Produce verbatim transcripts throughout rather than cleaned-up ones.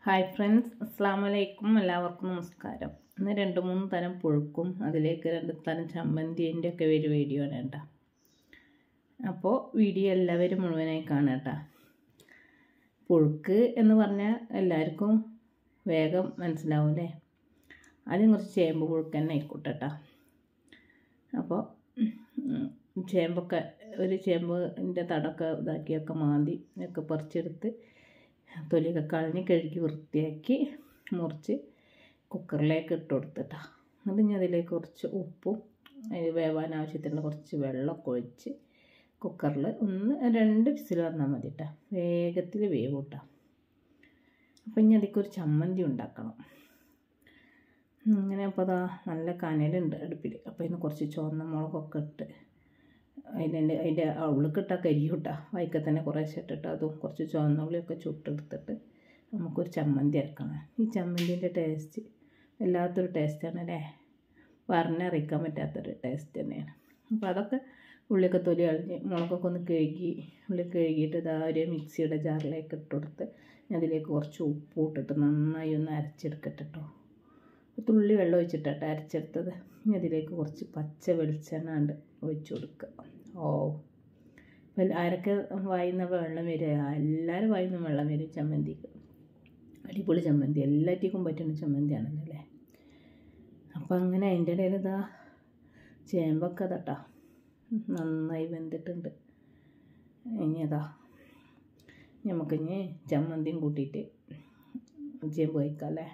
Hi friends, അസ്സലാമു അലൈക്കും. എല്ലാവർക്കും നമസ്കാരം. ഇന്ന് രണ്ട് മൂന്ന് തരം പുഴുക്കും അതിലേക്ക് രണ്ട് തരം ചമ്മന്തിൻ്റെ ഒക്കെ ഒരു വീഡിയോ ആണ് കേട്ടോ. അപ്പോൾ വീഡിയോ എല്ലാവരും മുഴുവനായി കാണുക കേട്ടോ. പുഴുക്ക് എന്ന് പറഞ്ഞാൽ എല്ലാവർക്കും വേഗം മനസ്സിലാവും അല്ലേ. ആദ്യം കുറച്ച് ചേമ്പ് പുഴുക്ക് തന്നെ ആയിക്കോട്ടെ കേട്ടോ. അപ്പോൾ ചേമ്പൊക്കെ ഒരു ചേമ്പിൻ്റെ തടൊക്കെ ഇതാക്കിയൊക്കെ മാന്തി ഒക്കെ പറിച്ചെടുത്ത് തൊലിയൊക്കെ കളഞ്ഞ് കഴുകി വൃത്തിയാക്കി മുറിച്ച് കുക്കറിലേക്ക് ഇട്ട് കൊടുത്തിട്ടാ. അത് ഞാൻ അതിലേക്ക് കുറച്ച് ഉപ്പും വേവാൻ ആവശ്യത്തിനുള്ള കുറച്ച് വെള്ളമൊക്കെ ഒഴിച്ച് കുക്കറിൽ ഒന്ന് രണ്ട് വിസിൽ വന്നാൽ മതി കേട്ടോ. വേഗത്തിൽ വേവും കേട്ടോ. അപ്പം ഇനി അതിലേക്ക് ഒരു ചമ്മന്തി ഉണ്ടാക്കണം. അങ്ങനെ അപ്പോൾ അതാ നല്ല കനലുണ്ട് അടുപ്പിൽ. അപ്പോൾ ഇതിന് കുറച്ച് ചുവന്ന മുളകൊക്കെ ഇട്ട് അതിൻ്റെ അതിൻ്റെ ഉള്ളിക്കിട്ടാൽ കരിയൂട്ടാ. വൈക്ക തന്നെ കുറേശ്ശെ ഇട്ടിട്ട് അതും കുറച്ച് ചുവന്നുള്ളിയൊക്കെ ചുട്ടെടുത്തിട്ട് നമുക്കൊരു ചമ്മന്തി അരക്കണം. ഈ ചമ്മന്തിൻ്റെ ടേസ്റ്റ് വല്ലാത്തൊരു ടേസ്റ്റാണ് അല്ലേ. പറഞ്ഞറിയിക്കാൻ പറ്റാത്തൊരു ടേസ്റ്റ് തന്നെയാണ്. അപ്പോൾ അതൊക്കെ ഉള്ളിയൊക്കെ തൊലി കളഞ്ഞ് മുളകൊക്കെ ഒന്ന് കഴുകി ഉള്ളി കഴുകിയിട്ട് ഇതാ ഒരു മിക്സിയുടെ ജാറിലേക്ക് ഇട്ട് കൊടുത്ത് അതിലേക്ക് കുറച്ച് ഉപ്പ് ഇട്ടിട്ട് നന്നായി ഒന്ന് അരച്ചെടുക്കട്ടെ കേട്ടോ. തുള്ളി വെള്ളം ഒഴിച്ചിട്ടാട്ടോ അരച്ചെടുത്തത്. ഇനി അതിലേക്ക് കുറച്ച് പച്ച വെളിച്ചെണ്ണ ഉണ്ട് ഒഴിച്ചു കൊടുക്കുക. ഓ ആരൊക്കെ വായിന്ന് വെള്ളം വരിക, എല്ലാവരും വായിന്ന് വെള്ളം വരും ചമ്മന്തിക്ക്. അടിപൊളി ചമ്മന്തി, എല്ലാറ്റിക്കും പറ്റുന്ന ചമ്മന്തിയാണല്ലോ അല്ലേ. അപ്പം അങ്ങനെ അതിൻ്റെ ഇടയിൽ ഇതാ ചേമ്പൊക്കെ തട്ടാ നന്നായി വെന്തിട്ടുണ്ട്. ഇനി അതാ നമുക്കിനി ചമ്മന്തിയും കൂട്ടിയിട്ട് ചേമ്പ് കഴിക്കാം അല്ലേ.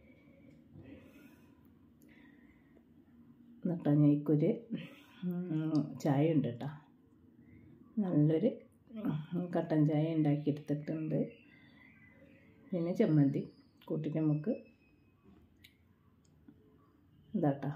എന്നിട്ട് ഞങ്ങൾക്കൊരു ചായ ഉണ്ട് കേട്ടോ. നല്ലൊരു കട്ടൻ ചായ ഉണ്ടാക്കിയെടുത്തിട്ടുണ്ട്. പിന്നെ ചമ്മന്തി കൂട്ടിയിട്ട് നമുക്ക് ഇതാട്ടോ.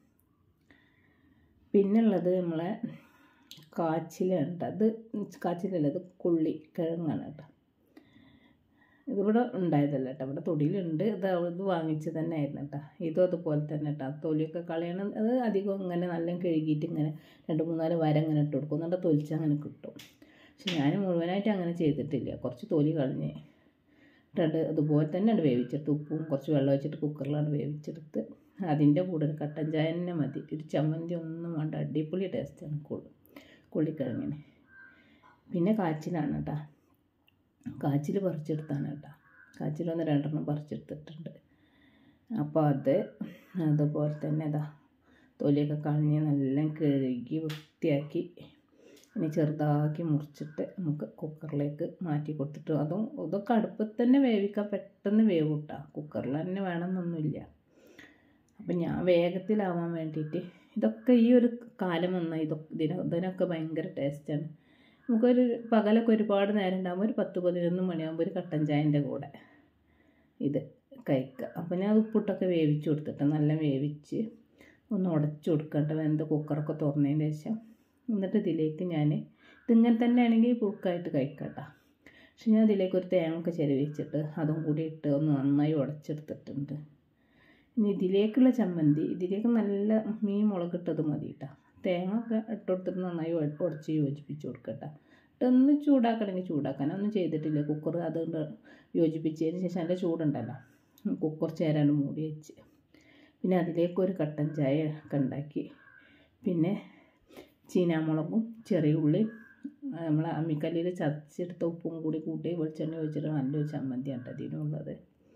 പിന്നുള്ളത് നമ്മളെ കാച്ചിലുണ്ട്. അത് കാച്ചിലല്ല, അത് കുള്ളി കിഴങ്ങാണ് കേട്ടോ. ഇതിവിടെ ഉണ്ടായതല്ല കേട്ടോ, ഇവിടെ തൊടിയിലുണ്ട്. ഇത് ഇത് വാങ്ങിച്ചത് തന്നെ ആയിരുന്നു കേട്ടോ. ഇതും അതുപോലെ തന്നെ കേട്ടോ. തൊലിയൊക്കെ കളയണം. അത് അധികം ഇങ്ങനെ നല്ല കഴുകിയിട്ട് ഇങ്ങനെ രണ്ട് മൂന്നാല് വര ഇങ്ങനെ ഇട്ട് കൊടുക്കും. എന്നിട്ട് തൊലിച്ച് അങ്ങനെ കിട്ടും. പക്ഷെ ഞാൻ മുഴുവനായിട്ട് അങ്ങനെ ചെയ്തിട്ടില്ല. കുറച്ച് തൊലി കളഞ്ഞ് രണ്ട് അതുപോലെ തന്നെ അത് വേവിച്ചെടുത്ത് ഉപ്പും കുറച്ച് വെള്ളം വെച്ചിട്ട് കുക്കറിലാണ് വേവിച്ചെടുത്ത് അതിൻ്റെ കൂടെ ഒരു കട്ടൻ ചായ തന്നെ മതി. ഒരു ചമ്മന്തി ഒന്നും വേണ്ട, അടിപൊളി ടേസ്റ്റാണ് കുള്ളി കുള്ളിക്കിഴങ്ങിന്. പിന്നെ കാച്ചിലാണ് കേട്ടോ. കാച്ചിൽ പറിച്ചെടുത്താണ് കേട്ടോ. കാച്ചിൽ ഒന്ന് രണ്ടെണ്ണം പറിച്ചെടുത്തിട്ടുണ്ട്. അപ്പോൾ അത് അതുപോലെ തന്നെ ഇതാ തൊലിയൊക്കെ കളഞ്ഞ് നല്ല കഴുകി വൃത്തിയാക്കി ഇനി ചെറുതാക്കി മുറിച്ചിട്ട് നമുക്ക് കുക്കറിലേക്ക് മാറ്റി കൊടുത്തിട്ട് അതും ഇതൊക്കെ അടുപ്പത്ത് തന്നെ വേവിക്കാൻ പെട്ടെന്ന് വേവും കേട്ടോ. കുക്കറിൽ തന്നെ വേണമെന്നൊന്നുമില്ല. അപ്പം ഞാൻ വേഗത്തിലാവാൻ വേണ്ടിയിട്ട് ഇതൊക്കെ ഈ ഒരു കാലം വന്നാൽ ഇതൊക്കെ ഇതിന് ഇതിനൊക്കെ ഭയങ്കര ടേസ്റ്റാണ്. നമുക്കൊരു പകലൊക്കെ ഒരുപാട് നേരം ഉണ്ടാകുമ്പോൾ ഒരു പത്ത് പതിനൊന്ന് മണിയാകുമ്പോൾ ഒരു കട്ടൻ ചായൻ്റെ കൂടെ ഇത് കഴിക്കുക. അപ്പോൾ ഞാൻ ഉപ്പിട്ടൊക്കെ വേവിച്ച് കൊടുത്തിട്ട് നല്ല വേവിച്ച് ഒന്ന് ഉടച്ചു കൊടുക്കട്ടെ വെന്ത് കുക്കറൊക്കെ തുറന്നതിന് ശേഷം. എന്നിട്ട് ഇതിലേക്ക് ഞാൻ ഇതിങ്ങനെ തന്നെ ആണെങ്കിൽ പുഴുക്കായിട്ട് കഴിക്കട്ടോ. പക്ഷെ ഞാൻ ഇതിലേക്ക് ഒരു തേങ്ങ ഒക്കെ ചെരുവിച്ചിട്ട് അതും കൂടി ഇട്ട് ഒന്ന് നന്നായി ഉടച്ചെടുത്തിട്ടുണ്ട്. ഇനി ഇതിലേക്കുള്ള ചമ്മന്തി ഇതിലേക്ക് നല്ല മീൻ മുളകിട്ടത് മതി കേട്ടോ. തേങ്ങ ഒക്കെ ഇട്ട് കൊടുത്തിട്ട് നന്നായി ഉടച്ച് യോജിപ്പിച്ച് കൊടുക്കട്ടോ. ഇട്ടൊന്ന് ചൂടാക്കണമെങ്കിൽ ചൂടാക്കാൻ ഒന്നും ചെയ്തിട്ടില്ല. കുക്കർ അതുകൊണ്ട് യോജിപ്പിച്ചതിന് ശേഷം നല്ല ചൂടുണ്ടല്ലോ, കുക്കർ ചേരാണ്ട് മൂടി വെച്ച് പിന്നെ അതിലേക്കൊരു കട്ടൻ ചായ ഒക്കെ ഉണ്ടാക്കി പിന്നെ ചീനാമുളകും ചെറിയ ഉള്ളി നമ്മൾ അമ്മിക്കല്ലിൽ ചതച്ചെടുത്ത ഉപ്പും കൂടി കൂട്ടി വെളിച്ചെണ്ണ ഒഴിച്ചിട്ട് നല്ലൊരു ചമ്മന്തിയാണ് അതിനുള്ളത്.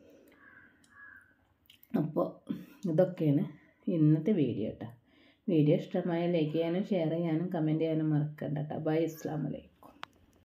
അപ്പോൾ ഇതൊക്കെയാണ് ഇന്നത്തെ വീഡിയോ കേട്ടോ. വീഡിയോ ഇഷ്ടമായ ലൈക്ക് ചെയ്യാനും ഷെയർ ചെയ്യാനും കമൻറ്റ് ചെയ്യാനും മറക്കണ്ട കേട്ടോ. ബൈ, അസ്സലാമു അലൈക്കും.